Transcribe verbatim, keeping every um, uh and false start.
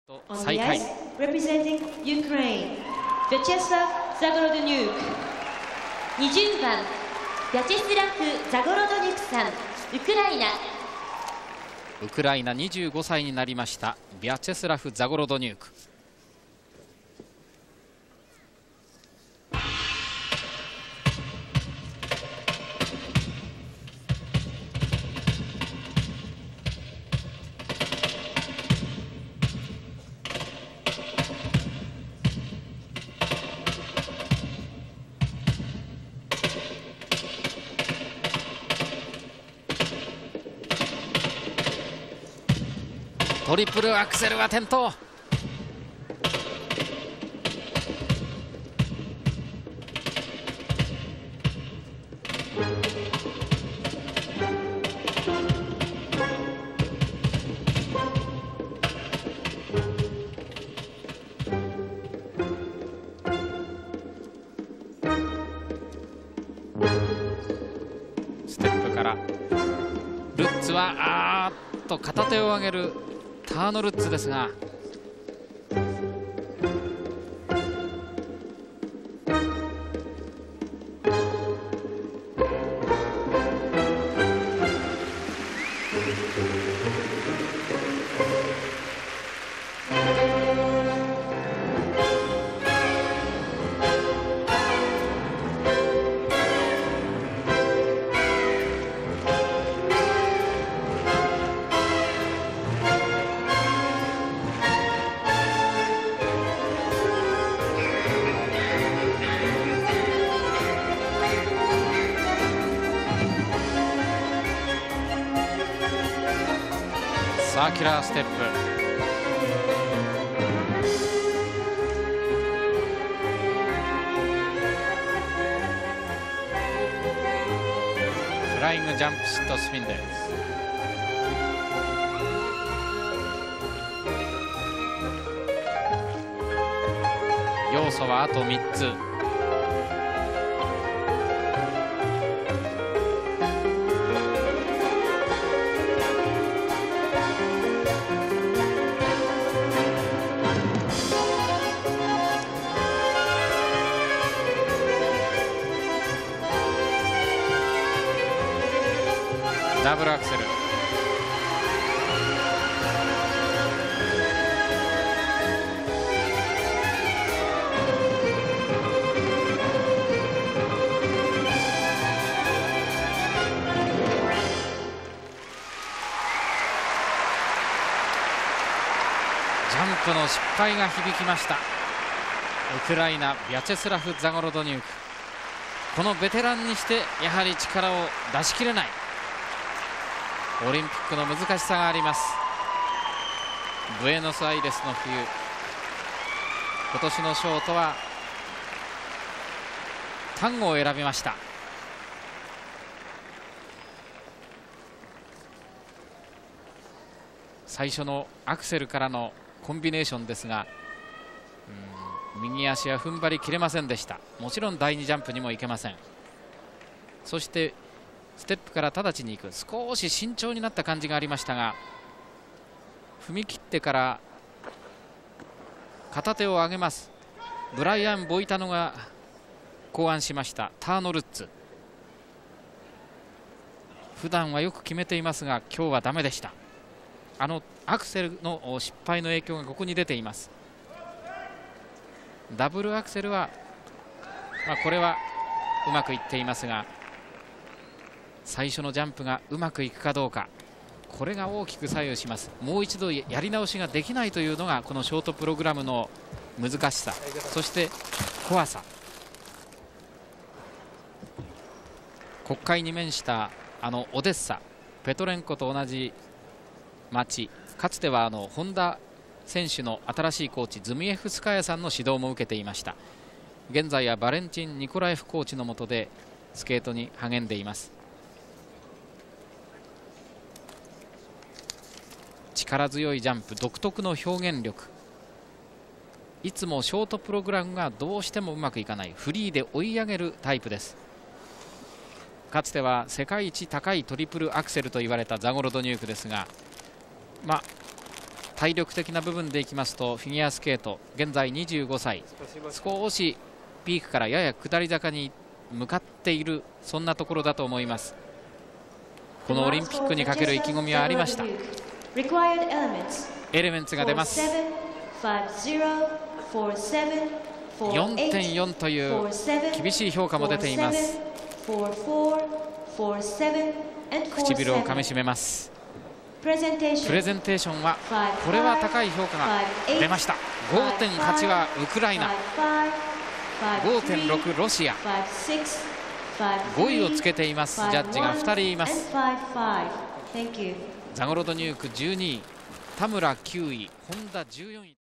再開。 Representing Ukraine, Vyacheslav Zagorodiuk。にじゅうばん、ヴャチェスラフ・ザゴロドニュクさん、ウクライナ。 ウクライナにじゅうごさいになりましたヴャチェスラフ・ザゴロドニューク。トリプルアクセルは転倒。ステップからルッツはあーっと片手を上げるターノルッツですが、サーキュラーステップ。フライングジャンプシットスピンです。要素はあとみっつ。ダブルアクセル。ジャンプの失敗が響きました。ウクライナヴャチェスラフ・ザゴロドニューク。このベテランにしてやはり力を出し切れない。オリンピックの難しさがあります。ブエノスアイレスの冬、今年のショートはタンゴを選びました。最初のアクセルからのコンビネーションですが、うん右足は踏ん張りきれませんでした。もちろんだいにジャンプにもいけません。そしてステップから直ちに行く、少し慎重になった感じがありましたが、踏み切ってから片手を上げます。ブライアン・ボイタノが考案しましたターノルッツ。普段はよく決めていますが今日はダメでした。あのアクセルの失敗の影響がここに出ています。ダブルアクセルは、まあ、これはうまくいっていますが、最初のジャンプがうまくいくかどうか、これが大きく左右します。もう一度やり直しができないというのがこのショートプログラムの難しさ、そして怖さ。国会に面したあのオデッサ、ペトレンコと同じ町、かつてはあの本田選手の新しいコーチズミエフスカヤさんの指導も受けていました。現在はバレンチン・ニコラエフコーチの下でスケートに励んでいます。力強いジャンプ、独特の表現力。いつもショートプログラムがどうしてもうまくいかない、フリーで追い上げるタイプです。かつては世界一高いトリプルアクセルと言われたザゴロドニュークですが、まあ、 体力的な部分でいきますとフィギュアスケート現在にじゅうごさい、少しピークからやや下り坂に向かっている、そんなところだと思います。このオリンピックにかける意気込みはありました。エレメンツが出ます。よんてんよん という厳しい評価も出ています。唇をかみしめます。プレゼンテーションはこれは高い評価が出ました。 ごてんはち はウクライナ、 ごてんろく ロシア、ごいをつけています。ジャッジがふたりいます。ザゴロドニュークじゅうにい、田村きゅうい、本田じゅうよんい。